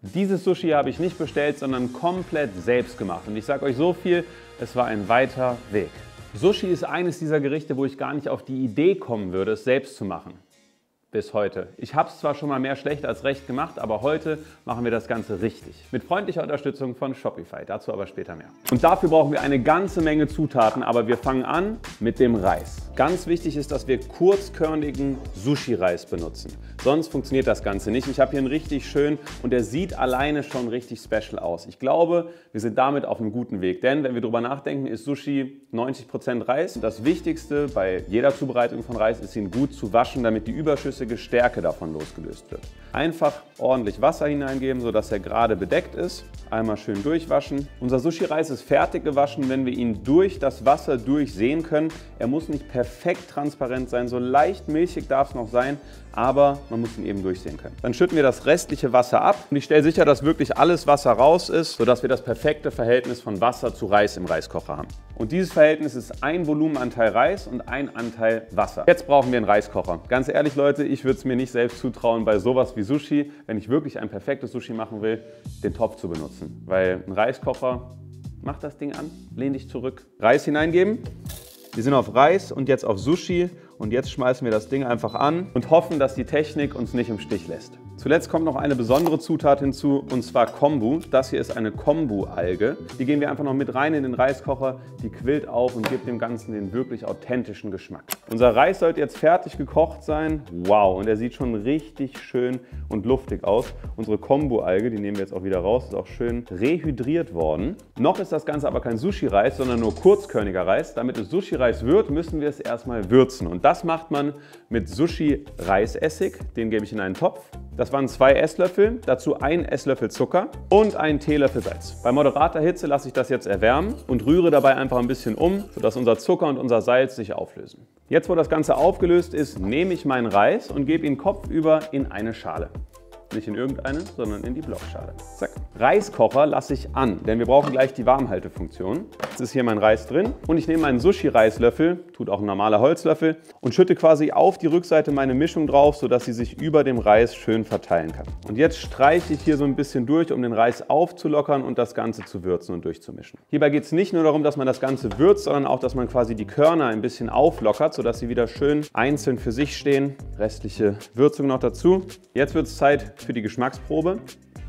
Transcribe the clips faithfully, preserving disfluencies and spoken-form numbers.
Dieses Sushi habe ich nicht bestellt, sondern komplett selbst gemacht. Und ich sage euch so viel, es war ein weiter Weg. Sushi ist eines dieser Gerichte, wo ich gar nicht auf die Idee kommen würde, es selbst zu machen. Bis heute. Ich habe es zwar schon mal mehr schlecht als recht gemacht, aber heute machen wir das Ganze richtig. Mit freundlicher Unterstützung von Shopify, dazu aber später mehr. Und dafür brauchen wir eine ganze Menge Zutaten, aber wir fangen an mit dem Reis. Ganz wichtig ist, dass wir kurzkörnigen Sushi-Reis benutzen. Sonst funktioniert das Ganze nicht. Ich habe hier einen richtig schön und der sieht alleine schon richtig special aus. Ich glaube, wir sind damit auf einem guten Weg, denn wenn wir darüber nachdenken, ist Sushi neunzig Prozent Reis. Und das Wichtigste bei jeder Zubereitung von Reis ist, ihn gut zu waschen, damit die Überschüsse Stärke davon losgelöst wird. Einfach ordentlich Wasser hineingeben, sodass er gerade bedeckt ist. Einmal schön durchwaschen. Unser Sushi-Reis ist fertig gewaschen, wenn wir ihn durch das Wasser durchsehen können. Er muss nicht perfekt transparent sein, so leicht milchig darf es noch sein, aber man muss ihn eben durchsehen können. Dann schütten wir das restliche Wasser ab und ich stelle sicher, dass wirklich alles Wasser raus ist, sodass wir das perfekte Verhältnis von Wasser zu Reis im Reiskocher haben. Und dieses Verhältnis ist ein Volumenanteil Reis und ein Anteil Wasser. Jetzt brauchen wir einen Reiskocher. Ganz ehrlich Leute, ich würde es mir nicht selbst zutrauen, bei sowas wie Sushi, wenn ich wirklich ein perfektes Sushi machen will, den Topf zu benutzen. Weil ein Reiskocher, mach das Ding an, lehn dich zurück, Reis hineingeben. Wir sind auf Reis und jetzt auf Sushi und jetzt schmeißen wir das Ding einfach an und hoffen, dass die Technik uns nicht im Stich lässt. Zuletzt kommt noch eine besondere Zutat hinzu und zwar Kombu. Das hier ist eine Kombu-Alge. Die geben wir einfach noch mit rein in den Reiskocher. Die quillt auf und gibt dem Ganzen den wirklich authentischen Geschmack. Unser Reis sollte jetzt fertig gekocht sein. Wow, und er sieht schon richtig schön und luftig aus. Unsere Kombu-Alge, die nehmen wir jetzt auch wieder raus, ist auch schön rehydriert worden. Noch ist das Ganze aber kein Sushi-Reis, sondern nur kurzkörniger Reis. Damit es Sushi-Reis wird, müssen wir es erstmal würzen. Und das macht man mit Sushi-Reisessig. Den gebe ich in einen Topf. Das waren zwei Esslöffel, dazu ein Esslöffel Zucker und einen Teelöffel Salz. Bei moderater Hitze lasse ich das jetzt erwärmen und rühre dabei einfach ein bisschen um, sodass unser Zucker und unser Salz sich auflösen. Jetzt, wo das Ganze aufgelöst ist, nehme ich meinen Reis und gebe ihn kopfüber in eine Schale. Nicht in irgendeine, sondern in die Blockschale. Zack. Reiskocher lasse ich an, denn wir brauchen gleich die Warmhaltefunktion. Jetzt ist hier mein Reis drin und ich nehme meinen Sushi-Reislöffel, tut auch ein normaler Holzlöffel, und schütte quasi auf die Rückseite meine Mischung drauf, sodass sie sich über dem Reis schön verteilen kann. Und jetzt streiche ich hier so ein bisschen durch, um den Reis aufzulockern und das Ganze zu würzen und durchzumischen. Hierbei geht es nicht nur darum, dass man das Ganze würzt, sondern auch, dass man quasi die Körner ein bisschen auflockert, sodass sie wieder schön einzeln für sich stehen. Restliche Würzung noch dazu. Jetzt wird es Zeit für die Geschmacksprobe.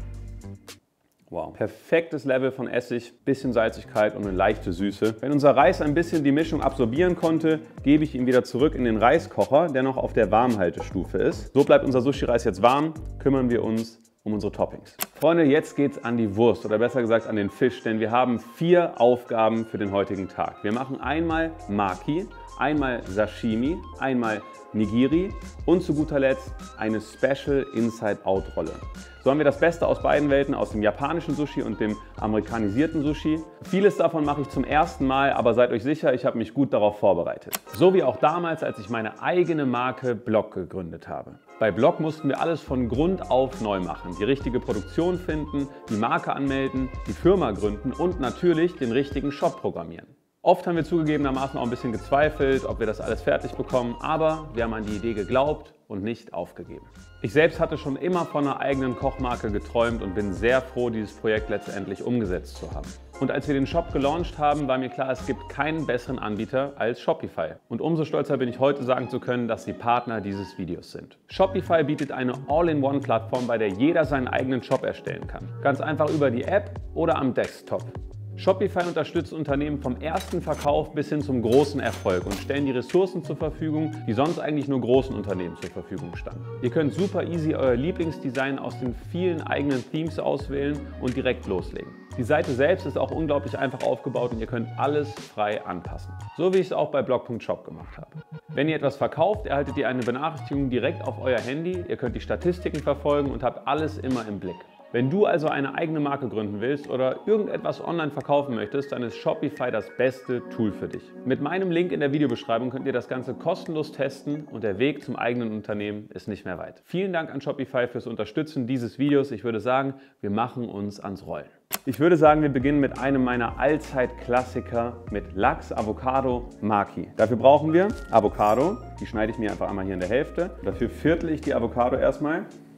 Wow. Perfektes Level von Essig, bisschen Salzigkeit und eine leichte Süße. Wenn unser Reis ein bisschen die Mischung absorbieren konnte, gebe ich ihn wieder zurück in den Reiskocher, der noch auf der Warmhaltestufe ist. So bleibt unser Sushi-Reis jetzt warm, kümmern wir uns um unsere Toppings. Freunde, jetzt geht's an die Wurst oder besser gesagt an den Fisch, denn wir haben vier Aufgaben für den heutigen Tag. Wir machen einmal Maki, einmal Sashimi, einmal Nigiri und zu guter Letzt eine Special Inside-Out-Rolle. So haben wir das Beste aus beiden Welten, aus dem japanischen Sushi und dem amerikanisierten Sushi. Vieles davon mache ich zum ersten Mal, aber seid euch sicher, ich habe mich gut darauf vorbereitet. So wie auch damals, als ich meine eigene Marke Blog gegründet habe. Bei Blog mussten wir alles von Grund auf neu machen. Die richtige Produktion finden, die Marke anmelden, die Firma gründen und natürlich den richtigen Shop programmieren. Oft haben wir zugegebenermaßen auch ein bisschen gezweifelt, ob wir das alles fertig bekommen, aber wir haben an die Idee geglaubt und nicht aufgegeben. Ich selbst hatte schon immer von einer eigenen Kochmarke geträumt und bin sehr froh, dieses Projekt letztendlich umgesetzt zu haben. Und als wir den Shop gelauncht haben, war mir klar, es gibt keinen besseren Anbieter als Shopify. Und umso stolzer bin ich heute sagen zu können, dass sie Partner dieses Videos sind. Shopify bietet eine All-in-One-Plattform, bei der jeder seinen eigenen Shop erstellen kann. Ganz einfach über die App oder am Desktop. Shopify unterstützt Unternehmen vom ersten Verkauf bis hin zum großen Erfolg und stellen die Ressourcen zur Verfügung, die sonst eigentlich nur großen Unternehmen zur Verfügung standen. Ihr könnt super easy euer Lieblingsdesign aus den vielen eigenen Themes auswählen und direkt loslegen. Die Seite selbst ist auch unglaublich einfach aufgebaut und ihr könnt alles frei anpassen. So wie ich es auch bei blog punkt shop gemacht habe. Wenn ihr etwas verkauft, erhaltet ihr eine Benachrichtigung direkt auf euer Handy, ihr könnt die Statistiken verfolgen und habt alles immer im Blick. Wenn du also eine eigene Marke gründen willst oder irgendetwas online verkaufen möchtest, dann ist Shopify das beste Tool für dich. Mit meinem Link in der Videobeschreibung könnt ihr das Ganze kostenlos testen und der Weg zum eigenen Unternehmen ist nicht mehr weit. Vielen Dank an Shopify fürs Unterstützen dieses Videos. Ich würde sagen, wir machen uns ans Rollen. Ich würde sagen, wir beginnen mit einem meiner Allzeit-Klassiker mit Lachs, Avocado, Maki. Dafür brauchen wir Avocado, die schneide ich mir einfach einmal hier in der Hälfte. Dafür viertel ich die Avocado erstmal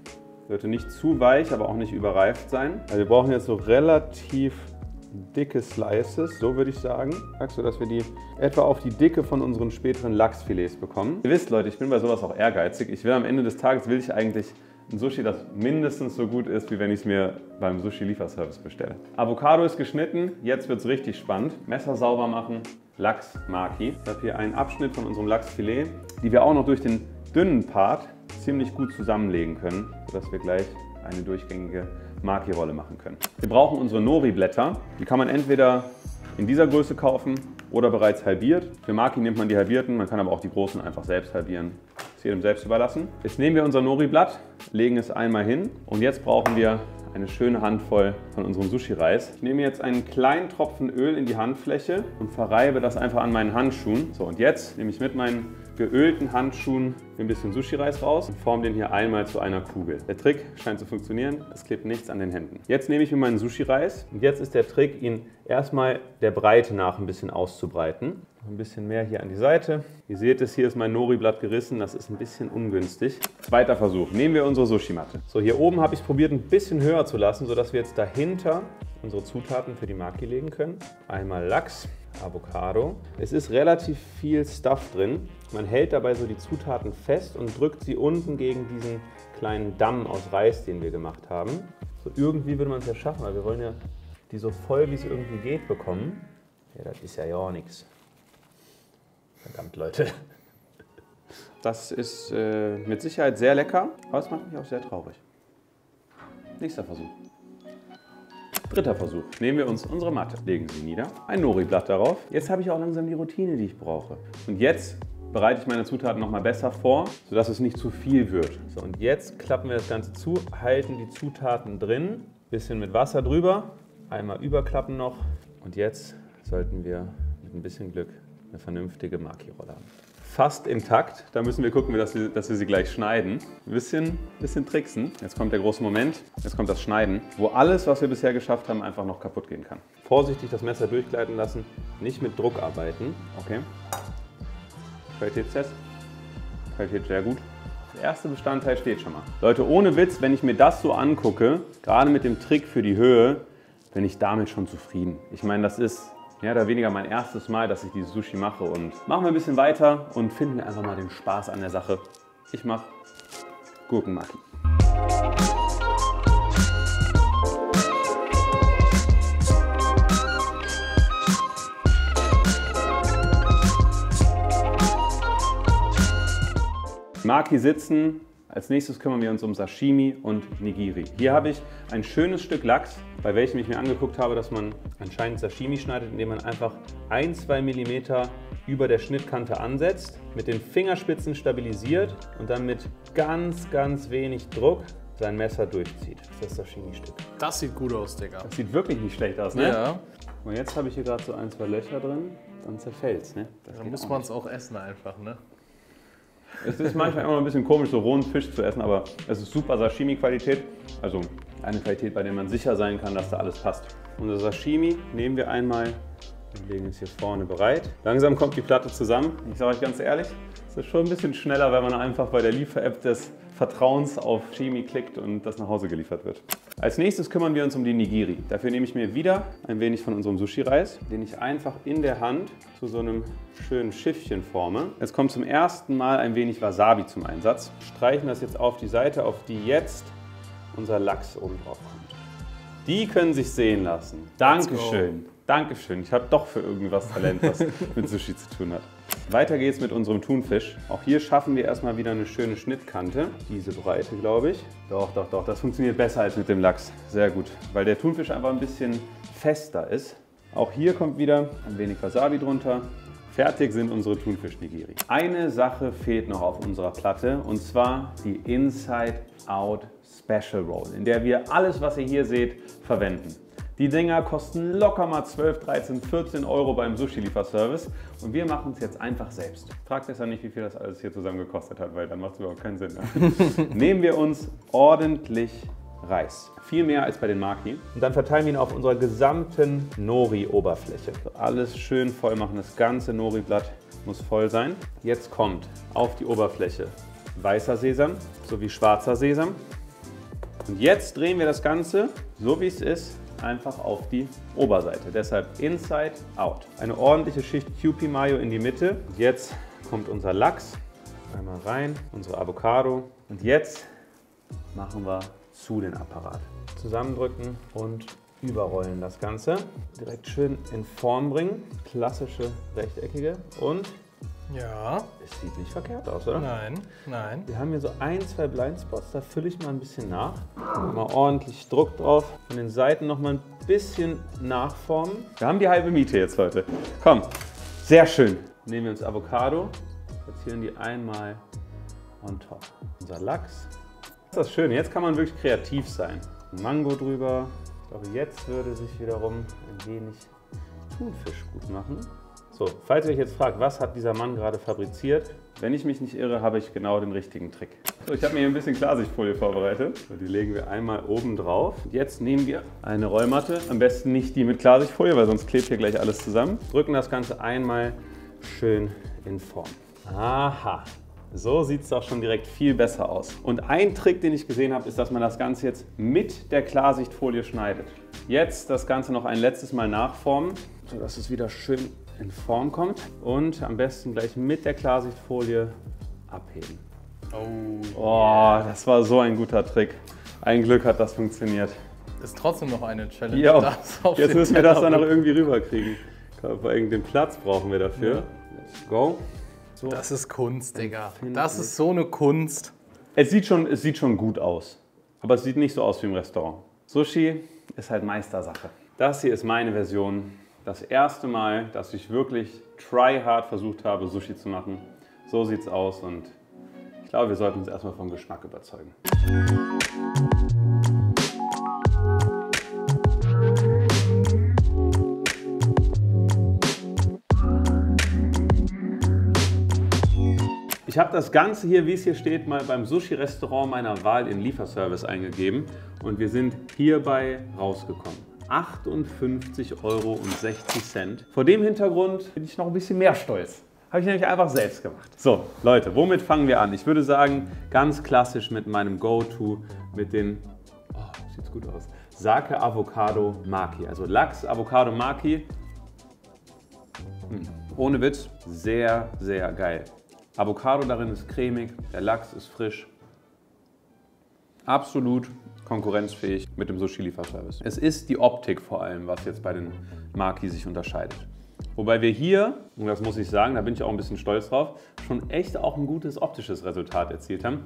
Sollte nicht zu weich, aber auch nicht überreift sein. Also wir brauchen jetzt so relativ dicke Slices, so würde ich sagen. Sagst du, dass wir die etwa auf die Dicke von unseren späteren Lachsfilets bekommen? Ihr wisst, Leute, ich bin bei sowas auch ehrgeizig. Ich will am Ende des Tages, will ich eigentlich ein Sushi, das mindestens so gut ist, wie wenn ich es mir beim Sushi-Lieferservice bestelle. Avocado ist geschnitten, jetzt wird es richtig spannend. Messer sauber machen, Lachs Maki. Ich habe hier einen Abschnitt von unserem Lachsfilet, die wir auch noch durch den dünnen Part ziemlich gut zusammenlegen können, sodass wir gleich eine durchgängige Maki-Rolle machen können. Wir brauchen unsere Nori-Blätter. Die kann man entweder in dieser Größe kaufen oder bereits halbiert. Für Maki nimmt man die halbierten, man kann aber auch die großen einfach selbst halbieren. Ist jedem selbst überlassen. Jetzt nehmen wir unser Nori-Blatt, legen es einmal hin und jetzt brauchen wir eine schöne Handvoll von unserem Sushi-Reis. Ich nehme jetzt einen kleinen Tropfen Öl in die Handfläche und verreibe das einfach an meinen Handschuhen. So, und jetzt nehme ich mit meinen geölten Handschuhen ein bisschen Sushi-Reis raus und forme den hier einmal zu einer Kugel. Der Trick scheint zu funktionieren, es klebt nichts an den Händen. Jetzt nehme ich mir meinen Sushi-Reis und jetzt ist der Trick, ihn erstmal der Breite nach ein bisschen auszubreiten. Ein bisschen mehr hier an die Seite. Ihr seht es, hier ist mein Nori-Blatt gerissen, das ist ein bisschen ungünstig. Zweiter Versuch, nehmen wir unsere Sushi-Matte. So, hier oben habe ich es probiert, ein bisschen höher zu lassen, sodass wir jetzt dahinter unsere Zutaten für die Maki legen können. Einmal Lachs, Avocado. Es ist relativ viel Stuff drin. Man hält dabei so die Zutaten fest und drückt sie unten gegen diesen kleinen Damm aus Reis, den wir gemacht haben. So irgendwie würde man es ja schaffen, weil wir wollen ja die so voll, wie es irgendwie geht, bekommen. Ja, das ist ja ja auch nichts. Verdammt, Leute. Das ist äh, mit Sicherheit sehr lecker, aber es macht mich auch sehr traurig. Nächster Versuch. Dritter Versuch. Nehmen wir uns unsere Matte, legen sie nieder, ein Nori-Blatt darauf. Jetzt habe ich auch langsam die Routine, die ich brauche. Und jetzt bereite ich meine Zutaten noch mal besser vor, sodass es nicht zu viel wird. So, und jetzt klappen wir das Ganze zu, halten die Zutaten drin, bisschen mit Wasser drüber, einmal überklappen noch. Und jetzt sollten wir mit ein bisschen Glück eine vernünftige Maki-Rolle haben. Fast intakt, da müssen wir gucken, dass wir, dass wir sie gleich schneiden. Ein bisschen, bisschen tricksen. Jetzt kommt der große Moment, jetzt kommt das Schneiden, wo alles, was wir bisher geschafft haben, einfach noch kaputt gehen kann. Vorsichtig das Messer durchgleiten lassen, nicht mit Druck arbeiten. Okay. Qualitätstest. Qualität sehr gut. Der erste Bestandteil steht schon mal. Leute, ohne Witz, wenn ich mir das so angucke, gerade mit dem Trick für die Höhe, bin ich damit schon zufrieden. Ich meine, das ist mehr oder weniger mein erstes Mal, dass ich dieses Sushi mache. Und machen wir ein bisschen weiter und finden wir einfach mal den Spaß an der Sache. Ich mache Gurkenmaki. Maki sitzen. Als nächstes kümmern wir uns um Sashimi und Nigiri. Hier habe ich ein schönes Stück Lachs, bei welchem ich mir angeguckt habe, dass man anscheinend Sashimi schneidet, indem man einfach ein bis zwei Millimeter über der Schnittkante ansetzt, mit den Fingerspitzen stabilisiert und dann mit ganz, ganz wenig Druck sein Messer durchzieht. Das ist das Sashimi-Stück. Das sieht gut aus, Digga. Das sieht wirklich nicht schlecht aus, ne? Ja. Und jetzt habe ich hier gerade so ein, zwei Löcher drin, dann zerfällt es, ne? Da muss man es auch essen einfach, ne? Es ist manchmal immer ein bisschen komisch, so rohen Fisch zu essen, aber es ist super Sashimi-Qualität. Also eine Qualität, bei der man sicher sein kann, dass da alles passt. Unser Sashimi nehmen wir einmal und legen es hier vorne bereit. Langsam kommt die Platte zusammen. Ich sage euch ganz ehrlich, es ist schon ein bisschen schneller, wenn man einfach bei der Liefer-App des Vertrauens auf Sashimi klickt und das nach Hause geliefert wird. Als nächstes kümmern wir uns um die Nigiri. Dafür nehme ich mir wieder ein wenig von unserem Sushi-Reis, den ich einfach in der Hand zu so einem schönen Schiffchen forme. Jetzt kommt zum ersten Mal ein wenig Wasabi zum Einsatz. Streichen das jetzt auf die Seite, auf die jetzt unser Lachs oben drauf kommt. Die können sich sehen lassen. Dankeschön. Dankeschön. Ich habe doch für irgendwas Talent, was mit Sushi zu tun hat. Weiter geht's mit unserem Thunfisch. Auch hier schaffen wir erstmal wieder eine schöne Schnittkante. Diese Breite, glaube ich. Doch, doch, doch. Das funktioniert besser als mit dem Lachs. Sehr gut. Weil der Thunfisch einfach ein bisschen fester ist. Auch hier kommt wieder ein wenig Wasabi drunter. Fertig sind unsere Thunfisch-Nigiri. Eine Sache fehlt noch auf unserer Platte und zwar die Inside Out Special Roll, in der wir alles, was ihr hier seht, verwenden. Die Dinger kosten locker mal zwölf, dreizehn, vierzehn Euro beim Sushi-Lieferservice und wir machen es jetzt einfach selbst. Fragt euch ja nicht, wie viel das alles hier zusammen gekostet hat, weil dann macht es überhaupt keinen Sinn. Nehmen wir uns ordentlich Reis. Viel mehr als bei den Maki. Und dann verteilen wir ihn auf unserer gesamten Nori-Oberfläche. Alles schön voll machen, das ganze Nori-Blatt muss voll sein. Jetzt kommt auf die Oberfläche weißer Sesam sowie schwarzer Sesam. Und jetzt drehen wir das Ganze, so wie es ist, einfach auf die Oberseite. Deshalb Inside Out. Eine ordentliche Schicht Kewpie Mayo in die Mitte. Und jetzt kommt unser Lachs. Einmal rein, unsere Avocado. Und jetzt machen wir zu den Apparat. Zusammendrücken und überrollen das Ganze. Direkt schön in Form bringen. Klassische rechteckige. Und ja. Es sieht nicht verkehrt aus, oder? Nein, nein. Wir haben hier so ein, zwei Blindspots, da fülle ich mal ein bisschen nach. Mal ordentlich Druck drauf. Von den Seiten noch mal ein bisschen nachformen. Wir haben die halbe Miete jetzt heute. Komm, sehr schön. Nehmen wir uns Avocado, platzieren die einmal on top. Unser Lachs. Das ist das Schöne, jetzt kann man wirklich kreativ sein. Mango drüber. Ich glaube, jetzt würde sich wiederum ein wenig Thunfisch gut machen. So, falls ihr euch jetzt fragt, was hat dieser Mann gerade fabriziert? Wenn ich mich nicht irre, habe ich genau den richtigen Trick. So, ich habe mir hier ein bisschen Klarsichtfolie vorbereitet. So, die legen wir einmal oben drauf. Jetzt nehmen wir eine Rollmatte, am besten nicht die mit Klarsichtfolie, weil sonst klebt hier gleich alles zusammen. Drücken das Ganze einmal schön in Form. Aha, so sieht es doch schon direkt viel besser aus. Und ein Trick, den ich gesehen habe, ist, dass man das Ganze jetzt mit der Klarsichtfolie schneidet. Jetzt das Ganze noch ein letztes Mal nachformen, sodass es wieder schön in Form kommt und am besten gleich mit der Klarsichtfolie abheben. Oh, oh, das war so ein guter Trick. Ein Glück hat das funktioniert. Ist trotzdem noch eine Challenge. Jo, jetzt müssen wir das dann noch irgendwie rüberkriegen. Vor allem den Platz brauchen wir dafür. Ja. Let's go. So. Das ist Kunst, Digga. Das ist so eine Kunst. Es sieht, schon, es sieht schon gut aus, aber es sieht nicht so aus wie im Restaurant. Sushi ist halt Meistersache. Das hier ist meine Version. Das erste Mal, dass ich wirklich try-hard versucht habe, Sushi zu machen. So sieht's aus und ich glaube, wir sollten uns erstmal vom Geschmack überzeugen. Ich habe das Ganze hier, wie es hier steht, mal beim Sushi-Restaurant meiner Wahl in Lieferservice eingegeben und wir sind hierbei rausgekommen. achtundfünfzig Euro sechzig. Vor dem Hintergrund bin ich noch ein bisschen mehr stolz. Habe ich nämlich einfach selbst gemacht. So, Leute, womit fangen wir an? Ich würde sagen, ganz klassisch mit meinem Go-To, mit den, oh, sieht's gut aus, Sake Avocado Maki. Also Lachs Avocado Maki. Hm. Ohne Witz, sehr, sehr geil. Avocado darin ist cremig, der Lachs ist frisch. Absolut konkurrenzfähig mit dem Sushi-Lieferservice. Es ist die Optik vor allem, was jetzt bei den Maki sich unterscheidet. Wobei wir hier, und das muss ich sagen, da bin ich auch ein bisschen stolz drauf, schon echt auch ein gutes optisches Resultat erzielt haben.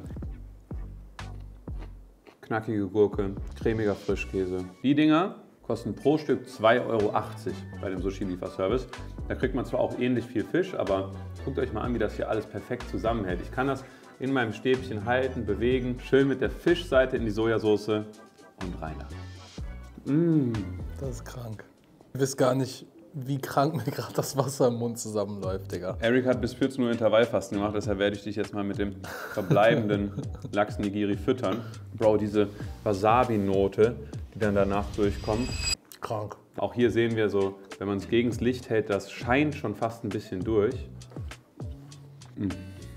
Knackige Gurke, cremiger Frischkäse. Die Dinger kosten pro Stück zwei Euro achtzig bei dem Sushi-Lieferservice. Da kriegt man zwar auch ähnlich viel Fisch, aber guckt euch mal an, wie das hier alles perfekt zusammenhält. Ich kann das in meinem Stäbchen halten, bewegen, schön mit der Fischseite in die Sojasauce und rein da. Mm. Das ist krank. Ich weiß gar nicht, wie krank mir gerade das Wasser im Mund zusammenläuft, Digga. Eric hat bis vierzehn Uhr Intervallfasten gemacht, deshalb werde ich dich jetzt mal mit dem verbleibenden Lachs-Nigiri füttern. Bro, diese Wasabi-Note, die dann danach durchkommt. Krank. Auch hier sehen wir so, wenn man es gegen das Licht hält, das scheint schon fast ein bisschen durch. Mm.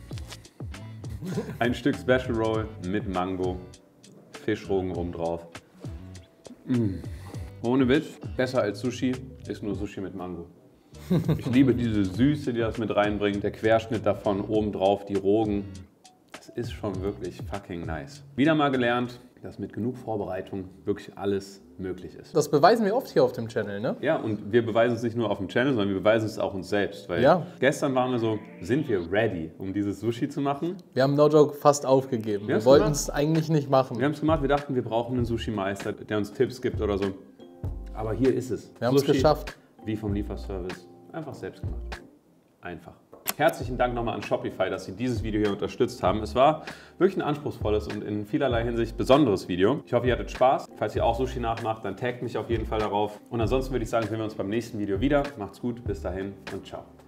Ein Stück Special Roll mit Mango, Fischrogen oben drauf. Mm. Ohne Witz, besser als Sushi ist nur Sushi mit Mango. Ich liebe diese Süße, die das mit reinbringt. Der Querschnitt davon, oben drauf die Rogen. Das ist schon wirklich fucking nice. Wieder mal gelernt, dass mit genug Vorbereitung wirklich alles möglich ist. Das beweisen wir oft hier auf dem Channel, ne? Ja, und wir beweisen es nicht nur auf dem Channel, sondern wir beweisen es auch uns selbst. Weil ja. Gestern waren wir so, sind wir ready, um dieses Sushi zu machen? Wir haben No Joke fast aufgegeben. Wir, wir wollten es eigentlich nicht machen. Wir haben es gemacht, wir dachten, wir brauchen einen Sushi-Meister, der uns Tipps gibt oder so. Aber hier ist es. Wir haben es geschafft. Wie vom Lieferservice. Einfach selbst gemacht. Einfach. Herzlichen Dank nochmal an Shopify, dass Sie dieses Video hier unterstützt haben. Es war wirklich ein anspruchsvolles und in vielerlei Hinsicht besonderes Video. Ich hoffe, ihr hattet Spaß. Falls ihr auch Sushi nachmacht, dann taggt mich auf jeden Fall darauf. Und ansonsten würde ich sagen, sehen wir uns beim nächsten Video wieder. Macht's gut, bis dahin und ciao.